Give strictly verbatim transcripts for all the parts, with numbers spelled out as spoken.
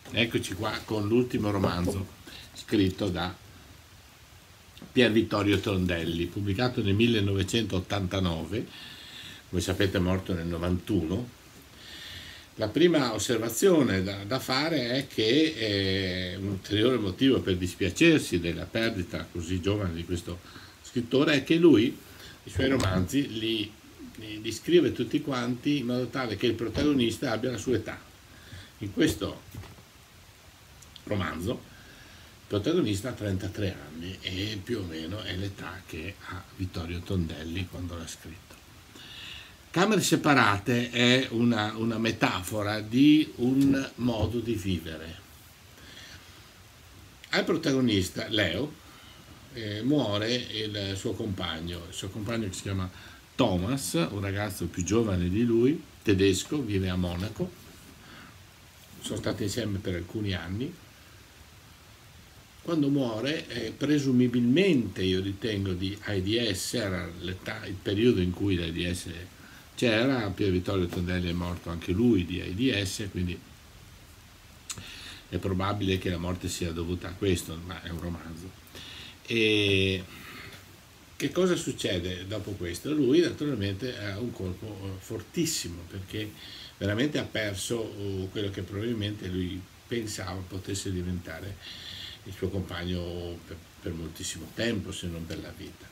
Eccoci qua con l'ultimo romanzo scritto da Pier Vittorio Tondelli, pubblicato nel millenovecentottantanove, come sapete è morto nel novantuno. La prima osservazione da, da fare è che eh, un ulteriore motivo per dispiacersi della perdita così giovane di questo scrittore è che lui, i suoi romanzi, li, li, li scrive tutti quanti in modo tale che il protagonista abbia la sua età. In questo romanzo il protagonista ha trentatré anni e più o meno è l'età che ha Vittorio Tondelli quando l'ha scritto. Camere separate è una, una metafora di un modo di vivere. Al protagonista, Leo, eh, muore il suo compagno, il suo compagno che si chiama Thomas, un ragazzo più giovane di lui, tedesco, vive a Monaco, sono stati insieme per alcuni anni. Quando muore, eh, presumibilmente io ritengo di AIDS, era l'età, il periodo in cui l'AIDS c'era, Pier Vittorio Tondelli è morto anche lui di AIDS, quindi è probabile che la morte sia dovuta a questo, ma è un romanzo. E che cosa succede dopo questo? Lui naturalmente ha un colpo fortissimo perché veramente ha perso quello che probabilmente lui pensava potesse diventare il suo compagno per, per moltissimo tempo, se non per la vita.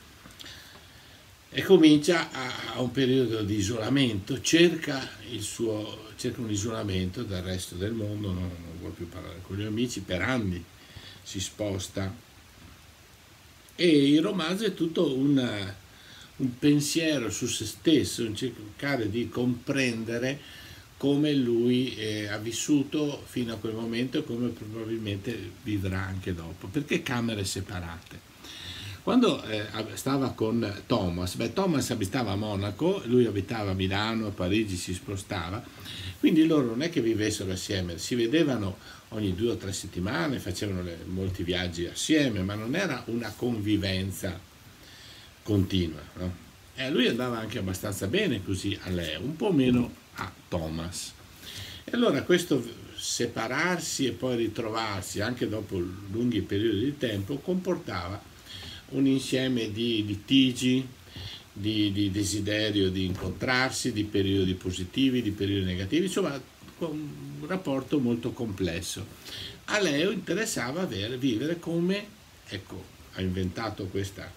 E comincia a, a un periodo di isolamento, cerca, il suo, cerca un isolamento dal resto del mondo, non, non vuole più parlare con gli amici, per anni si sposta. E il romanzo è tutto un, un pensiero su se stesso, un cercare di comprendere come lui eh, ha vissuto fino a quel momento e come probabilmente vivrà anche dopo. Perché camere separate? Quando eh, stava con Thomas, beh, Thomas abitava a Monaco, lui abitava a Milano, a Parigi, si spostava, quindi loro non è che vivessero assieme, si vedevano ogni due o tre settimane, facevano le, molti viaggi assieme, ma non era una convivenza continua, no? E lui andava anche abbastanza bene così a lei, un po' meno a Thomas. E allora questo separarsi e poi ritrovarsi anche dopo lunghi periodi di tempo comportava un insieme di litigi, di, di desiderio di incontrarsi, di periodi positivi, di periodi negativi, insomma un rapporto molto complesso. A Leo interessava avere, vivere come, ecco, ha inventato questa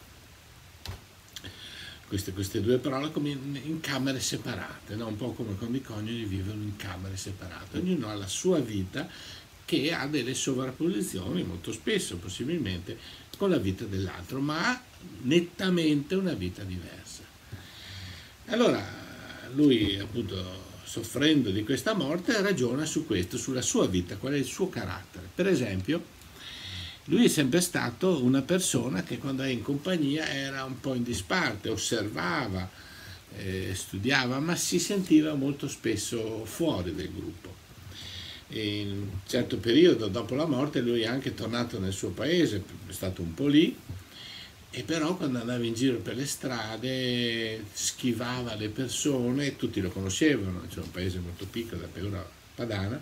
Queste, queste due parole come in, in camere separate, no? Un po' come quando i coniugi vivono in camere separate, ognuno ha la sua vita che ha delle sovrapposizioni molto spesso possibilmente con la vita dell'altro, ma ha nettamente una vita diversa. Allora lui appunto soffrendo di questa morte ragiona su questo, sulla sua vita, qual è il suo carattere. Per esempio lui è sempre stato una persona che quando è in compagnia era un po' in disparte, osservava, eh, studiava, ma si sentiva molto spesso fuori del gruppo. E in un certo periodo dopo la morte lui è anche tornato nel suo paese, è stato un po' lì, e però quando andava in giro per le strade schivava le persone, tutti lo conoscevano, c'è un paese molto piccolo, da Peura Padana,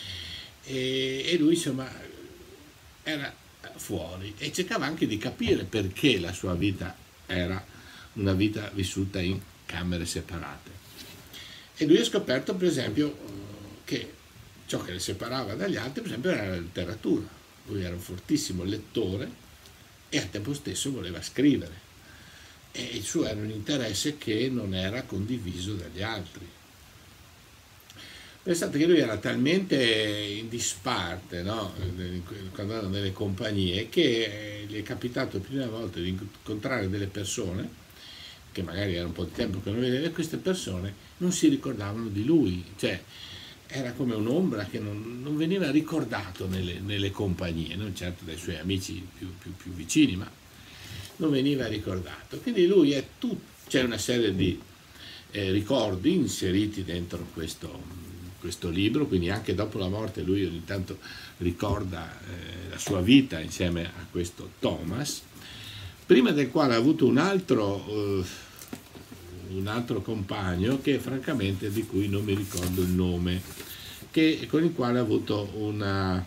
e, e lui insomma era fuori e cercava anche di capire perché la sua vita era una vita vissuta in camere separate. E lui ha scoperto per esempio che ciò che le separava dagli altri per esempio era la letteratura. Lui era un fortissimo lettore e al tempo stesso voleva scrivere e il suo era un interesse che non era condiviso dagli altri. Pensate che lui era talmente in disparte, no? Quando era nelle compagnie, che gli è capitato più di una volta di incontrare delle persone che magari era un po' di tempo che non vedeva e queste persone non si ricordavano di lui, cioè era come un'ombra che non, non veniva ricordato nelle, nelle compagnie, non certo dai suoi amici più, più, più vicini, ma non veniva ricordato. Quindi lui è tutto, c'è una serie di eh, ricordi inseriti dentro questo questo libro, quindi anche dopo la morte lui ogni tanto ricorda eh, la sua vita insieme a questo Thomas, prima del quale ha avuto un altro, eh, un altro compagno che francamente di cui non mi ricordo il nome, che, con il quale ho avuto una,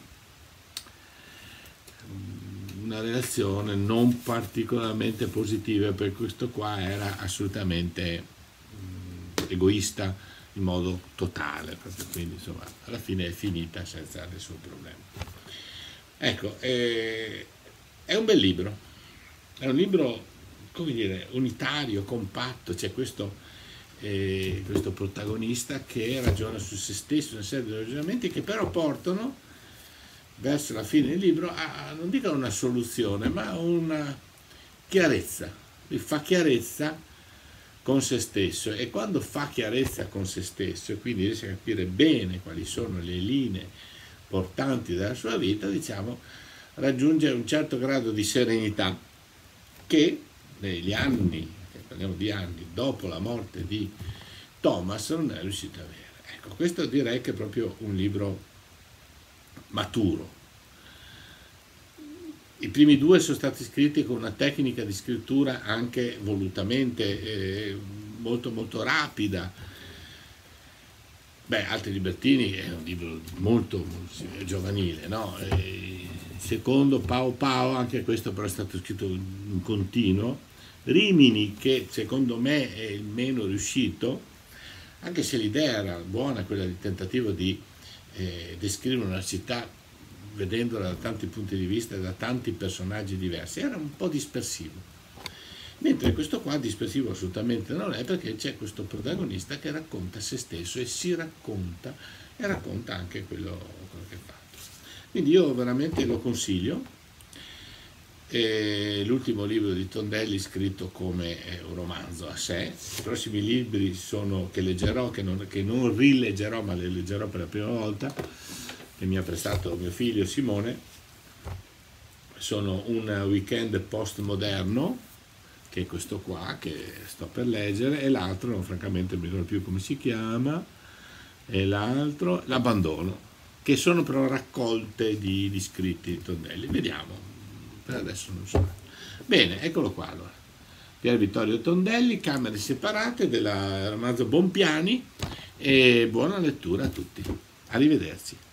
una relazione non particolarmente positiva, per questo qua era assolutamente mh, egoista in modo totale, proprio, quindi insomma alla fine è finita senza nessun problema. Ecco, eh, è un bel libro, è un libro, come dire, unitario, compatto, c'è questo, eh, questo protagonista che ragiona su se stesso, una serie di ragionamenti che però portano verso la fine del libro a, non dico una soluzione, ma una chiarezza, lui fa chiarezza con se stesso, e quando fa chiarezza con se stesso e quindi riesce a capire bene quali sono le linee portanti della sua vita, diciamo, raggiunge un certo grado di serenità che negli anni, parliamo di anni, dopo la morte di Thomas, non è riuscito a avere. Ecco, questo direi che è proprio un libro maturo. I primi due sono stati scritti con una tecnica di scrittura anche volutamente eh, molto molto rapida. Beh, Altri Libertini è un libro molto, molto giovanile, no? E il secondo, Pao Pao, anche questo però è stato scritto in continuo. Rimini, che secondo me è il meno riuscito, anche se l'idea era buona, quella del tentativo di eh, descrivere una città vedendola da tanti punti di vista e da tanti personaggi diversi, era un po' dispersivo. Mentre questo qua dispersivo assolutamente non è, perché c'è questo protagonista che racconta se stesso e si racconta e racconta anche quello, quello che fa. Quindi io veramente lo consiglio. L'ultimo libro di Tondelli scritto come un romanzo a sé. I prossimi libri sono, che leggerò, che non, che non rileggerò, ma le leggerò per la prima volta, che mi ha prestato mio figlio Simone, sono Un weekend postmoderno, che è questo qua che sto per leggere, e l'altro, non, francamente non mi ricordo più come si chiama, e l'altro, L'abbandono, che sono però raccolte di, di scritti di Tondelli. Vediamo, per adesso non so. Bene, eccolo qua allora. Pier Vittorio Tondelli, Camere separate, del romanzo Bompiani, e buona lettura a tutti. Arrivederci.